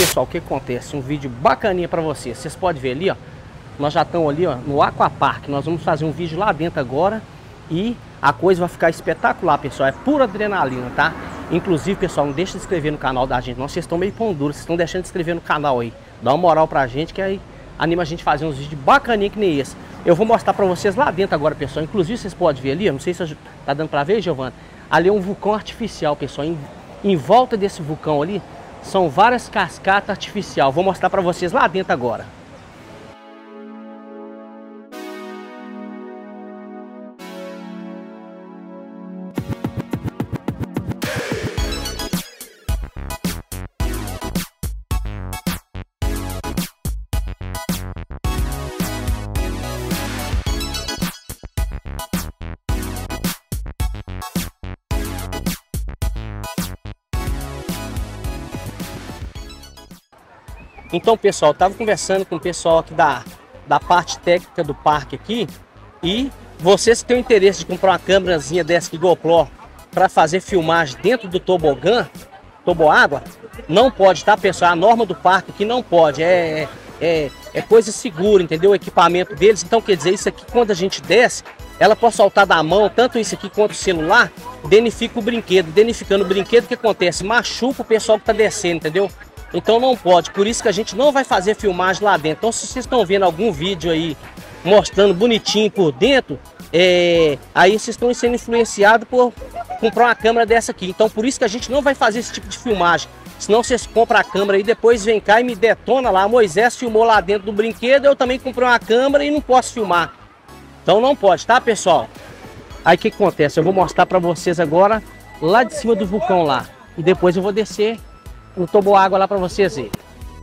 pessoal, o que acontece? Um vídeo bacaninha para vocês. Vocês podem ver ali, ó. Nós já estamos ali, ó, no Aquapark. Nós vamos fazer um vídeo lá dentro agora e a coisa vai ficar espetacular, pessoal. É pura adrenalina, tá? Inclusive, pessoal, não deixa de se inscrever no canal da gente. Não, vocês estão meio pão duro, vocês estão deixando de se inscrever no canal aí. Dá uma moral pra gente que aí anima a gente a fazer uns vídeos bacaninha que nem esse. Eu vou mostrar pra vocês lá dentro agora, pessoal. Inclusive, vocês podem ver ali, eu não sei se tá dando pra ver, Giovana. Ali é um vulcão artificial, pessoal. Em volta desse vulcão ali são várias cascatas artificiais. Vou mostrar pra vocês lá dentro agora. Então, pessoal, eu estava conversando com o pessoal aqui da parte técnica do parque aqui. E vocês que têm o interesse de comprar uma câmerazinha dessa aqui, GoPro, para fazer filmagem dentro do tobogã, toboágua, não pode, tá, pessoal? A norma do parque aqui não pode, é coisa segura, entendeu? O equipamento deles. Então, quer dizer, isso aqui quando a gente desce, ela pode soltar da mão, tanto isso aqui quanto o celular, danifica o brinquedo. Danificando o brinquedo, o que acontece? Machuca o pessoal que está descendo, entendeu? Então não pode, por isso que a gente não vai fazer filmagem lá dentro. Então se vocês estão vendo algum vídeo aí mostrando bonitinho por dentro, aí vocês estão sendo influenciados por comprar uma câmera dessa aqui. Então por isso que a gente não vai fazer esse tipo de filmagem. Senão vocês compram a câmera e depois vem cá e me detona lá. Moisés filmou lá dentro do brinquedo, eu também comprei uma câmera e não posso filmar. Então não pode, tá, pessoal? Aí o que acontece? Eu vou mostrar para vocês agora lá de cima do vulcão lá. E depois eu vou descer no toboágua lá para vocês verem.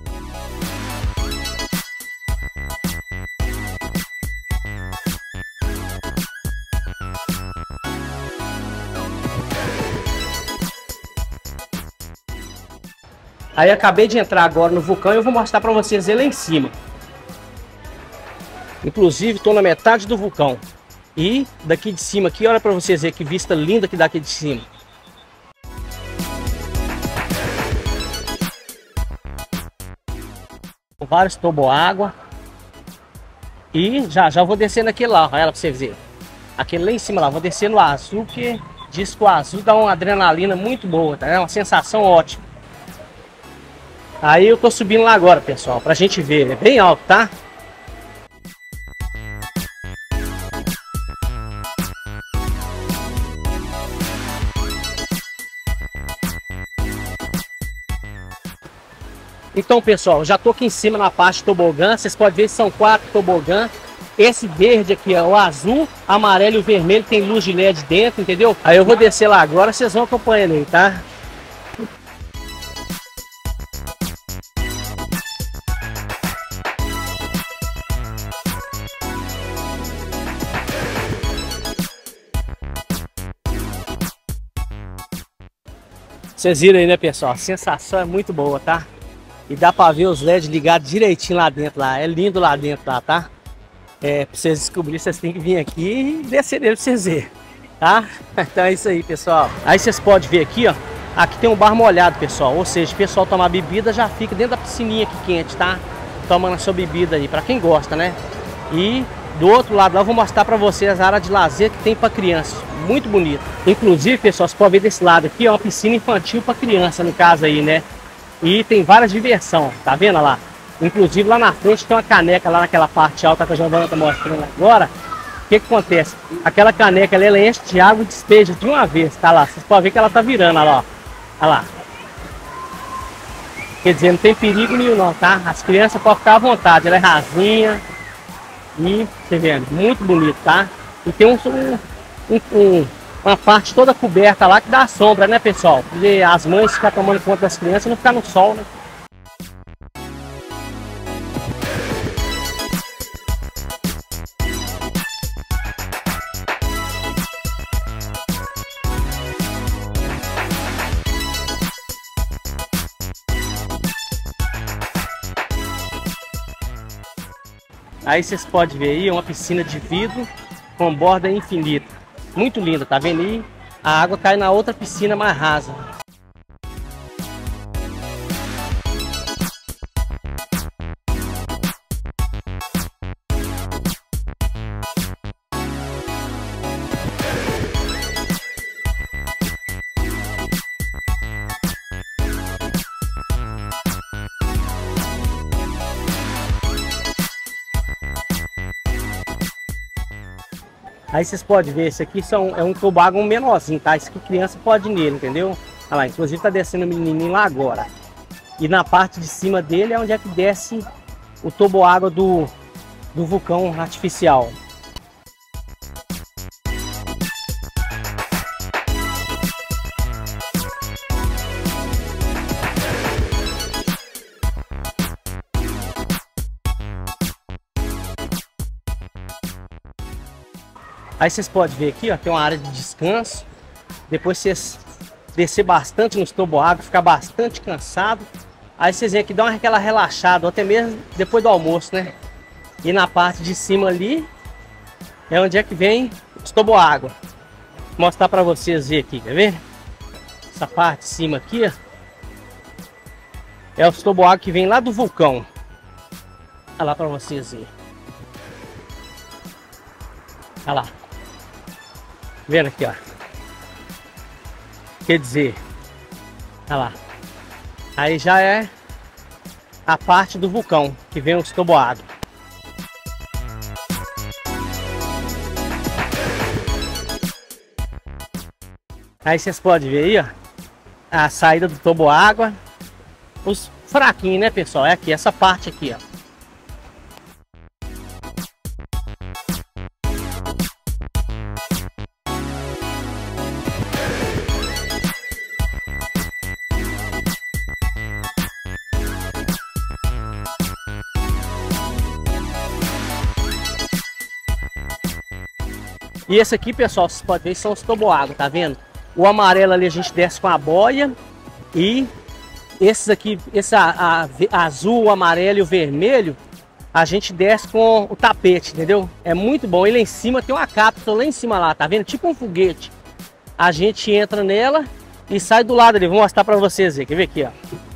Aí acabei de entrar agora no vulcão e eu vou mostrar para vocês ele lá em cima. Inclusive estou na metade do vulcão. E daqui de cima aqui, olha para vocês verem que vista linda que dá aqui de cima. Vários toboágua. E já vou descer naquele lá, olha lá pra você ver. Aquele lá em cima lá, vou descer no azul, que diz que o azul dá uma adrenalina muito boa, tá? É uma sensação ótima. Aí eu tô subindo lá agora, pessoal, pra gente ver. É bem alto, tá? Então, pessoal, já tô aqui em cima na parte do tobogã. Vocês podem ver que são 4 tobogã. Esse verde aqui é o azul, amarelo e o vermelho tem luz de LED dentro, entendeu? Aí eu vou descer lá agora, vocês vão acompanhando aí, tá? Vocês viram aí, né, pessoal? A sensação é muito boa, tá? E dá pra ver os LEDs ligados direitinho lá dentro, lá. É lindo lá dentro, lá, tá? Pra vocês descobrirem, vocês têm que vir aqui e descer nele pra vocês verem, tá? Então é isso aí, pessoal. Aí vocês podem ver aqui, ó. Aqui tem um bar molhado, pessoal. Ou seja, o pessoal tomar bebida já fica dentro da piscininha aqui quente, tá? Tomando a sua bebida aí, pra quem gosta, né? E do outro lado lá eu vou mostrar pra vocês a área de lazer que tem pra crianças. Muito bonito. Inclusive, pessoal, vocês podem ver desse lado aqui, ó, uma piscina infantil pra criança, no caso aí, né? E tem várias diversões, tá vendo lá? Inclusive lá na frente tem uma caneca lá naquela parte alta que a Giovana tá mostrando agora. O que acontece? Aquela caneca ela enche de água e despeja de uma vez, tá lá? Vocês podem ver que ela tá virando, olha lá, ó. Olha lá. Quer dizer, não tem perigo nenhum não, tá? As crianças podem ficar à vontade, ela é rasinha. E, você vendo, muito bonito, tá? E tem uma parte toda coberta lá que dá sombra, né, pessoal? Porque as mães ficam tomando conta das crianças e não ficar no sol, né? Aí vocês podem ver aí uma piscina de vidro com borda infinita. Muito linda, tá vendo aí? A água cai na outra piscina mais rasa. Aí vocês podem ver, esse aqui é um toboágua menorzinho, tá? Esse aqui criança pode ir nele, entendeu? Olha lá, inclusive tá descendo o menininho lá agora. E na parte de cima dele é onde é que desce o toboágua do vulcão artificial. Aí vocês podem ver aqui, ó, tem uma área de descanso. Depois vocês descer bastante nos toboáguas, ficar bastante cansado. Aí vocês vêm aqui, dá aquela relaxada, até mesmo depois do almoço, né? E na parte de cima ali, é onde é que vem os toboágua. Vou mostrar pra vocês verem aqui, quer ver? Essa parte de cima aqui, ó, é os toboágua que vem lá do vulcão. Olha lá pra vocês verem. Olha lá. Vendo aqui, ó. Quer dizer, olha lá. Aí já é a parte do vulcão que vem os toboágua. Aí vocês podem ver aí, ó, a saída do toboágua. Os fraquinhos, né, pessoal? É aqui, essa parte aqui, ó. E esse aqui, pessoal, vocês podem ver, são os toboágua, tá vendo? O amarelo ali a gente desce com a boia. E esses aqui, esse azul, o amarelo e o vermelho, a gente desce com o tapete, entendeu? É muito bom. E lá em cima tem uma cápsula lá em cima lá, tá vendo? Tipo um foguete. A gente entra nela e sai do lado ali. Vou mostrar pra vocês aí. Quer ver aqui, ó?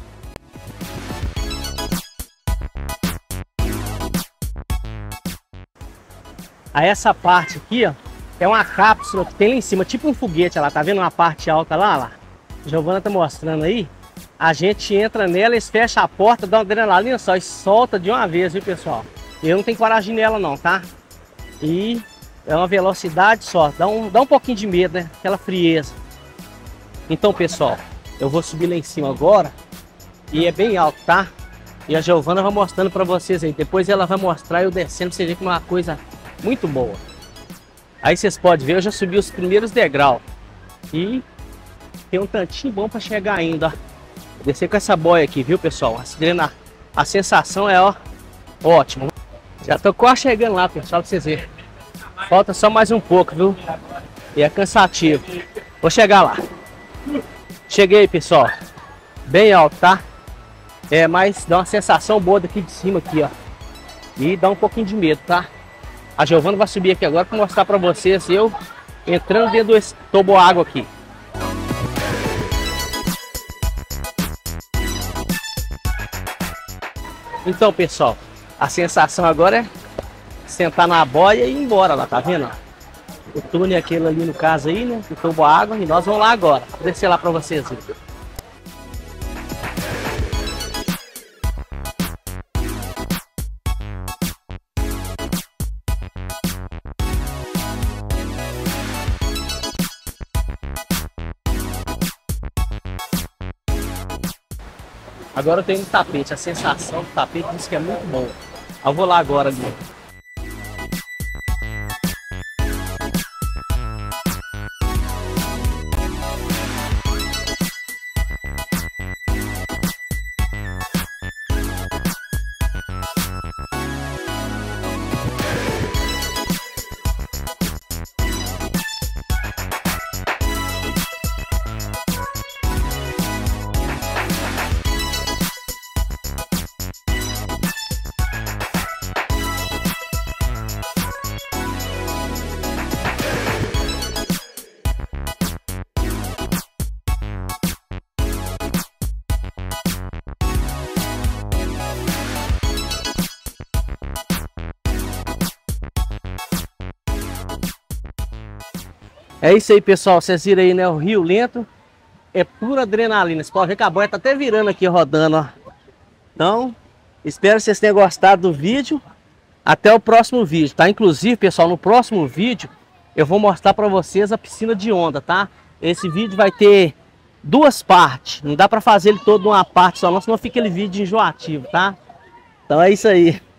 Aí essa parte aqui, ó, é uma cápsula que tem lá em cima, tipo um foguete, lá, tá vendo uma parte alta lá? Giovana tá mostrando aí. A gente entra nela, eles fecham a porta, dá uma adrenalina só e solta de uma vez, viu, pessoal? Eu não tenho coragem nela não, tá? E é uma velocidade só, dá um pouquinho de medo, né? Aquela frieza. Então, pessoal, eu vou subir lá em cima agora e é bem alto, tá? E a Giovana vai mostrando pra vocês aí. Depois ela vai mostrar eu descendo pra vocês verem que é uma coisa muito boa. Aí vocês podem ver, eu já subi os primeiros degraus. E tem um tantinho bom para chegar ainda, ó. Descer com essa boia aqui, viu, pessoal? A sensação é, ó, ótimo. Já tô quase chegando lá, pessoal, pra vocês verem. Falta só mais um pouco, viu? E é cansativo. Vou chegar lá. Cheguei, pessoal. Bem alto, tá? É, mas dá uma sensação boa daqui de cima aqui, ó. E dá um pouquinho de medo, tá? A Giovana vai subir aqui agora para mostrar para vocês eu entrando dentro desse toboágua aqui. Então, pessoal, a sensação agora é sentar na boia e ir embora lá, tá vendo? O túnel é aquele ali no caso aí, né? O toboágua, e nós vamos lá agora. Vou descer lá para vocês verem. Agora eu tenho um tapete, a sensação do tapete diz que é muito bom. Eu vou lá agora ali. É isso aí, pessoal, vocês viram aí, né, o rio lento é pura adrenalina. Você pode ver que a boia tá até virando aqui, rodando, ó. Então, espero que vocês tenham gostado do vídeo. Até o próximo vídeo, tá? Inclusive, pessoal, no próximo vídeo eu vou mostrar para vocês a piscina de onda, tá? Esse vídeo vai ter duas partes, não dá para fazer ele todo numa parte só não, senão fica aquele vídeo enjoativo, tá? Então é isso aí.